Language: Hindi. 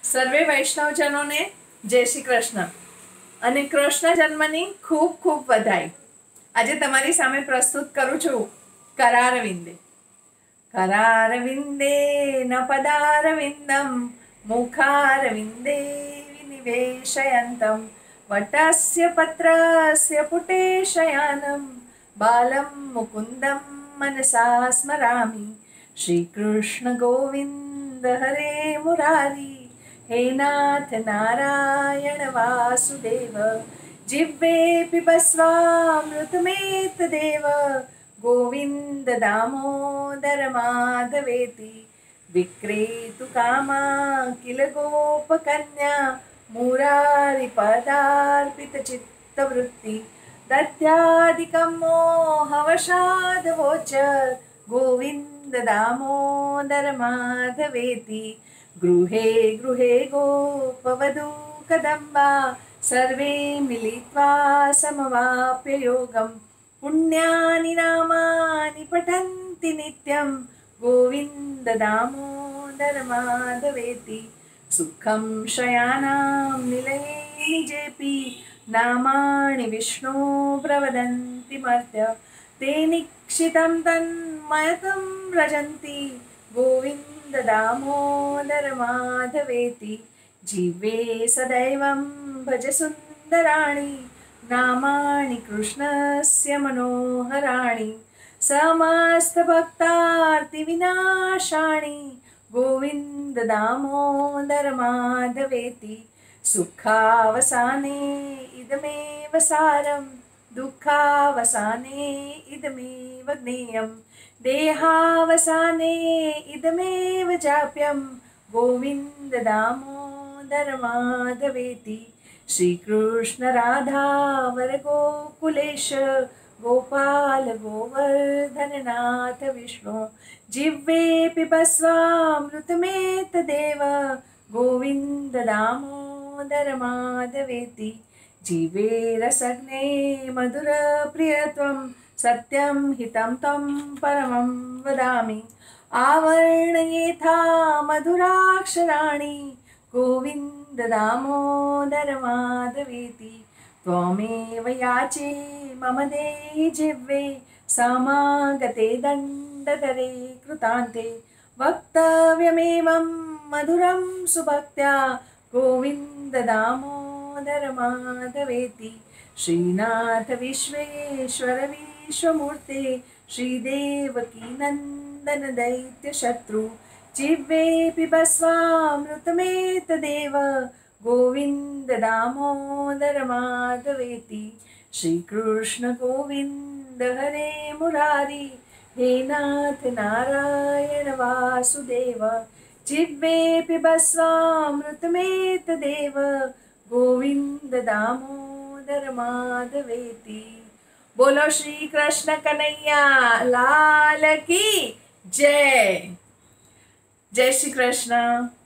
સર્વે વૈષ્ણવજનોને જય શ્રી કૃષ્ણ અને કૃષ્ણ જન્મની ખૂબ ખૂબ વધાઈ। આજે તમારી સામે પ્રસ્તુત કરું છું કરારવિંદે। करारविंदे न पदारविंदं मुखारविंदे विनिवेशयन्तं वटस्य पत्रस्य पुटे शयानं बालं मुकुन्दं मनसा स्मरामि। श्रीकृष्ण गोविन्द हरे मुरारी, हे नाथ नारायण वासुदेव। जिह्वे पिबस्वामृतमेतदेव गोविंद दामोदर माधवेति। विक्रेतु कामा किल गोपकन्या मुरारी पदार्पित चित्तवृत्ति। दत्यादिकं मोहवशादवोच गोविंद दामोदर माधवेति। गृहे गृहे गोपवधू कदम्बा सर्वे मिलित्वा समवाप्य योगम्। पुण्यानि नामानि पठन्ति नित्यं गोविंद दामोदर माधवेति। सुखं शयानां निलये निजेऽपि नामानि विष्णो प्रवदन्ति मर्त्य। ते निक्षितं तन्मयतं व्रजन्ति गोविंद दामोदर माधवेति। जीवे सदैवं भज सुन्दराणि नामानि कृष्णस्य मनोहराणि। समस्तभक्तार्तिविनाशानि गोविंद दामोदर माधवेति। सुखावसाने इदमेव सारं दुःखावसाने इदमेव ज्ञेयं। देहावसाने इदमेव जाप्यं गोविंद दामोदर माधवेति। श्रीकृष्ण राधा वर गोकुलेश गोपाल गोवर्धननाथ विष्णु। जिह्वे पिबस्वामृतमेतदेव गोविंद दामोदर माधवेति। जीवे रसग्ने मधुर प्रियत्वं सत्यं हितं तं परमं वदामि। आवर्णयेथा मधुराक्षराणि गोविंद दामोदर माधवेति। त्वमेव याचे मम देहि जिह्वे समागते दण्डधरे कृतान्ते। वक्तव्यमेवं मधुरं सुभक्त्या गोविंद दामोदर माधवेति। श्रीनाथ विश्वेश्वर विश्वमूर्ते श्रीदेवकी नंदन दैत्य शत्रु। जिह्वे पिबस्वामृतमेतदेव गोविंद दामोदर माधवेति। श्रीकृष्ण गोविंद हरे मुरारी, हे नाथ नारायण वासुदेव। जिह्वे पिबस्वामृतमेतदेव गोविंद दामोदर माधवेति। बोलो श्री कृष्ण कन्हैया लाल की जय। जय श्री कृष्ण।